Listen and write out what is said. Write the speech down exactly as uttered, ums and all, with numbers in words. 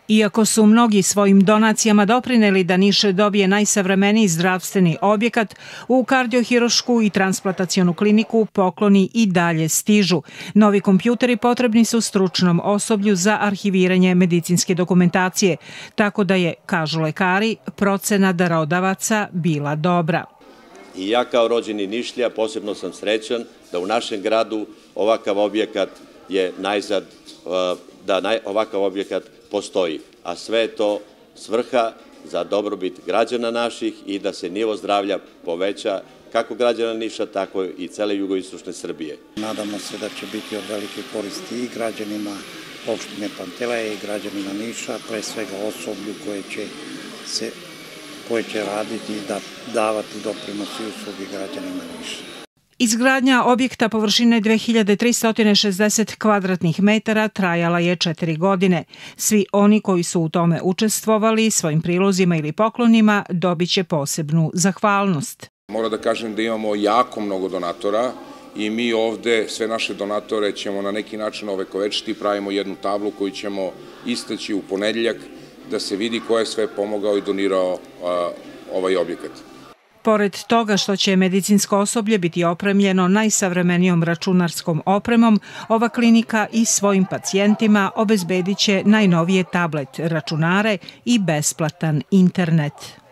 Iako su mnogi svojim donacijama doprineli da Niš dobije najsavremeniji zdravstveni objekat, u kardiohirušku i transplantacionu kliniku pokloni i dalje stižu. Novi kompjuteri potrebni su stručnom osoblju za arhiviranje medicinske dokumentacije, tako da je, kažu lekari, procena darodavaca bila dobra. I ja kao rođeni Nišlija posebno sam srećan da u našem gradu ovakav objekat je najzad, da ovakav objekat postoji, a sve je to svrha za dobrobit građana naših i da se nivo zdravlja poveća kako građana Niša, tako i cele jugoistočne Srbije. Nadamo se da će biti od velike koristi i građanima opštine Panteleja i građanima Niša, pre svega osoblju koje će se koje će raditi i da davati doprinos i usluge građanima Niša. Izgradnja objekta površine dve hiljade trista šezdeset kvadratnih metara trajala je četiri godine. Svi oni koji su u tome učestvovali svojim prilozima ili poklonima dobit će posebnu zahvalnost. Moram da kažem da imamo jako mnogo donatora i mi ovde sve naše donatore ćemo na neki način ovekovečiti, pravimo jednu tablu koju ćemo istaći u ponedeljak da se vidi ko je sve pomogao i donirao ovaj objekat. Pored toga što će medicinsko osoblje biti opremljeno najsavremenijom računarskom opremom, ova klinika i svojim pacijentima obezbedit će najnovije tablet računare i besplatan internet.